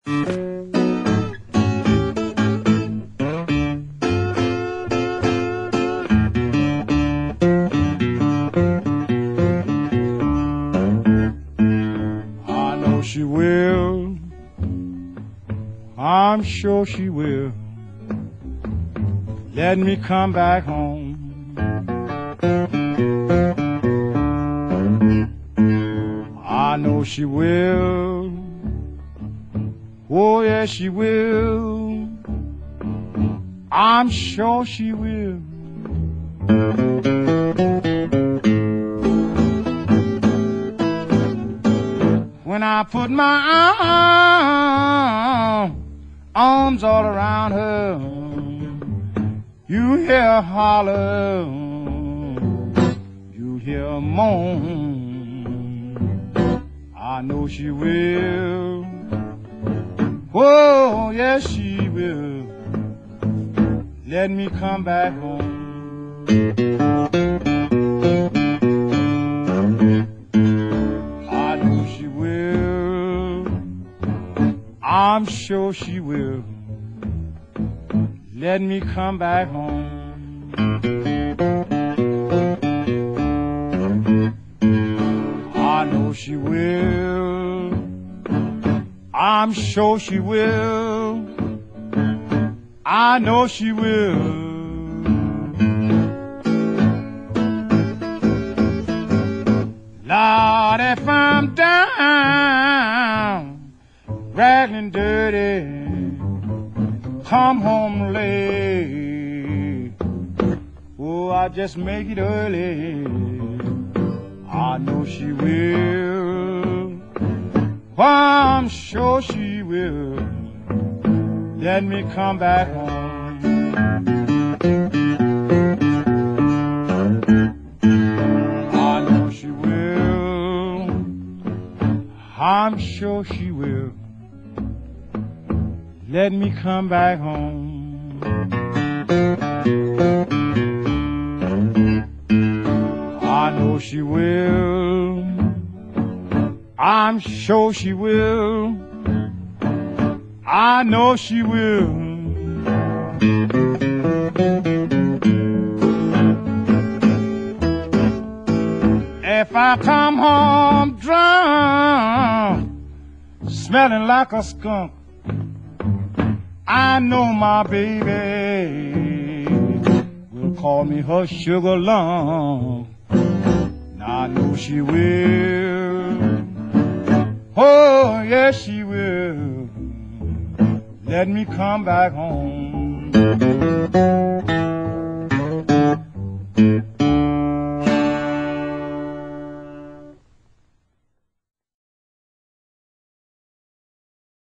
I know she will, I'm sure she will, let me come back home. I know she will, oh yes she will, I'm sure she will. When I put my arms all around her, you hear her holler, you hear her moan. I know she will, oh yes she will, let me come back home. I know she will, I'm sure she will, let me come back home. I know she will, I'm sure she will, I know she will. Lord, if I'm down, ragged and dirty, come home late, oh, I just make it early. I know she will, oh, I'm sure she will, let me come back home. I know she will, I'm sure she will, let me come back home. I know she will, I'm sure she will, I know she will. If I come home drunk, smelling like a skunk, I know my baby will call me her sugar lump. I know she will, oh yes she will, let me come back home.